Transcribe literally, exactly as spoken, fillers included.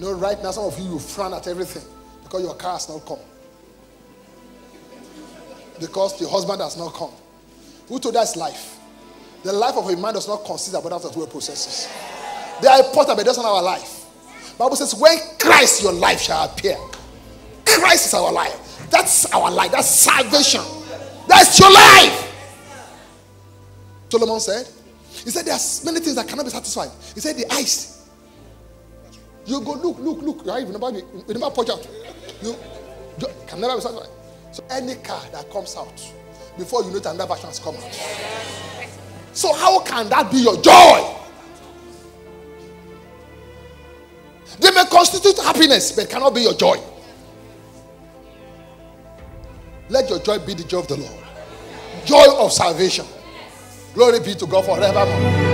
You know, right now, some of you, you frown at everything because your car has not come. Because your husband has not come. Who told us life? The life of a man does not consist of other two processes. They are important, but that's not our life. The Bible says, when Christ your life shall appear. Christ is our life. That's our life. That's salvation. That's your life. Solomon said, he said there are many things that cannot be satisfied. He said the eyes. You go look, look, look. Right? You never, you never punch out. You, you can never be satisfied. So any car that comes out, before you know it, another version has come out. So how can that be your joy? They may constitute happiness, but cannot be your joy. Let your joy be the joy of the Lord. Joy of salvation. Glory be to God forevermore.